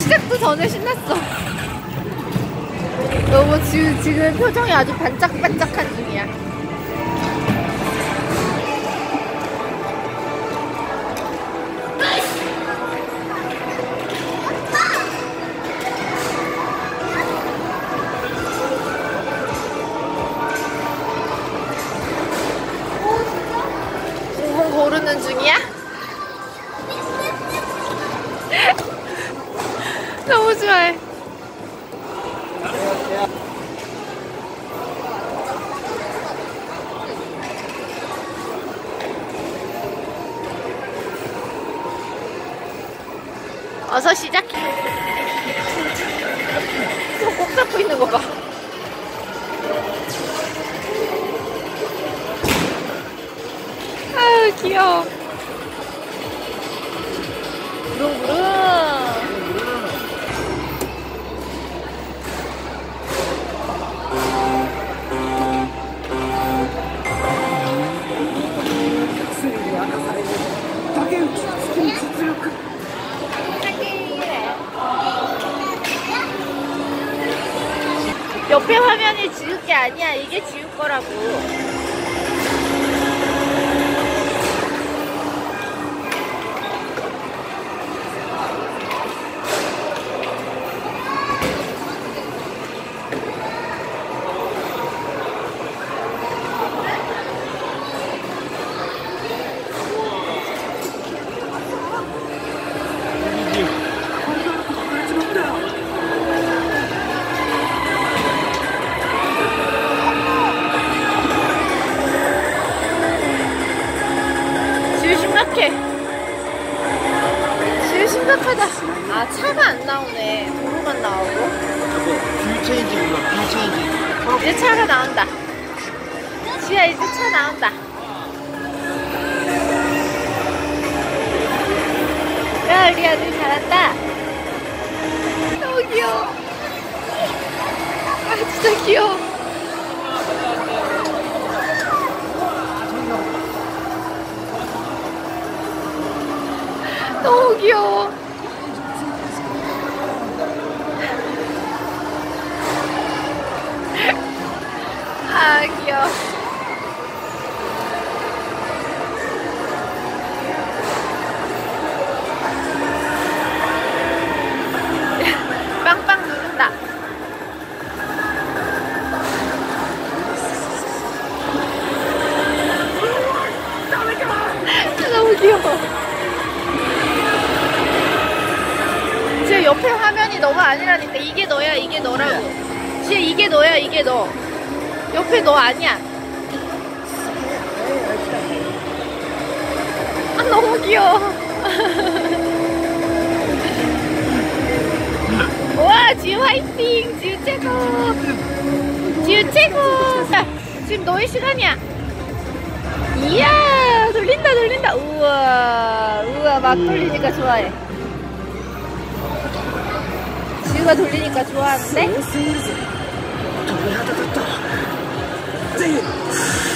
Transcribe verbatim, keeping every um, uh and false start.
시작도 전에 신났어. 너무 지금, 지금 표정이 아주 반짝반짝한 중이야. 공공 고르는 중이야? 너무 좋아해. 어서 시작해. 손 꼭 잡고 있는 거 봐. 아유 귀여워. 부릉부릉. 옆에 화면이 지울 게 아니야. 이게 지울 거라고. 지금 심각하다. 아 차가 안 나오네. 도로만 나오고. 여보 뷰 체인지 눌러. 뷰 체인지. 이제 차가 나온다. 지야 이제 차 나온다. 야 우리 아들 잘한다. 너무 귀여워. 아 진짜 귀여워. 너무 귀여워. 아 귀여워. 빵빵 누른다. 너무 귀여워. 지금 옆에 화면이 너가 아니라니까. 이게 너야. 이게 너라고. 지금 이게 너야. 이게 너. 옆에 너 아니야. 아 너무 귀여워. 와 지우 화이팅. 지우 최고. 지우 최고. 자, 지금 너의 시간이야. 이야 돌린다 돌린다. 우와 우와 막 돌리니까 좋아해. 지우가 돌리니까 좋아하는데?